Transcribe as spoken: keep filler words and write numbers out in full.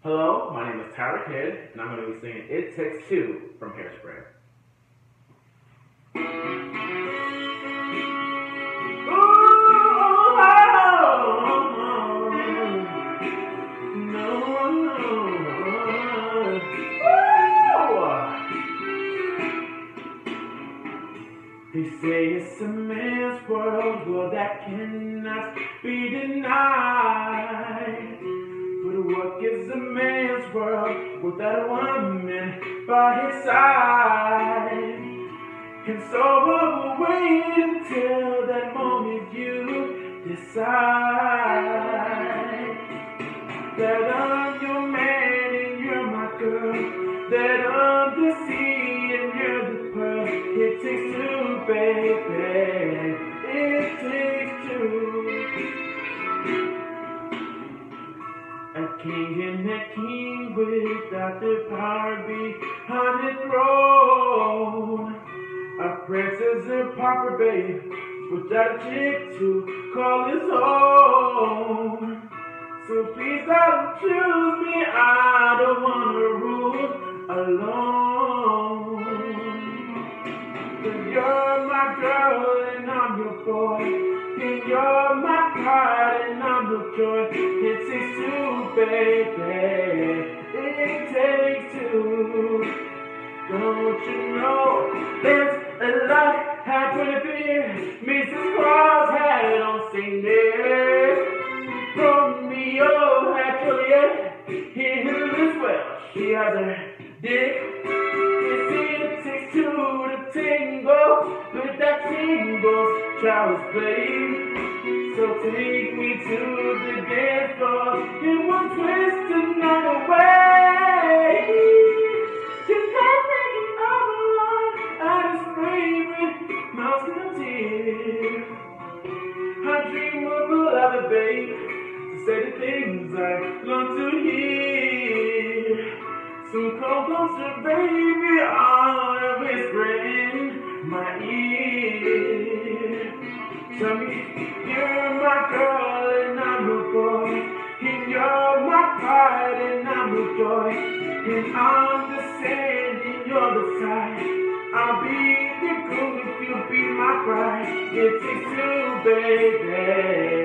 Hello, my name is Tyler Kidd, and I'm going to be singing It Takes Two from Hairspray. They say it's a man's world, well that cannot be denied. But what is a man's world without a woman by his side? And so I will wait until that moment you decide that I'm your man and you're my girl, that I'm the sea and you're the pearl. It takes two, baby, it takes two. A king and a king without the power behind the throne. A princess and pauper babe without a chick to call his own. So please don't choose me, I don't wanna rule alone. Cause you're my girl and I'm your boy, and you're my pride and I'm your joy. It takes two, baby, it takes two. Don't you know there's a lot happening here? Missus Claus had on Sunday. Romeo had Juliet, he knew as well. She has her dick. You see, it takes two to tango, but that tingles child's play. So take me to the dance floor, and we'll twist the night away. Just not thinking of a lot, I just favorite mouse and a tear. I dream of a lover, babe, to say the things I long to hear. So come closer, baby, I'll whisper in my ear. Tell me you're my girl and I'm your boy, and you're my pride and I'm your joy. And I'm the sand and you're the tide. I'll be the groom if you'll be my bride. It takes two, baby.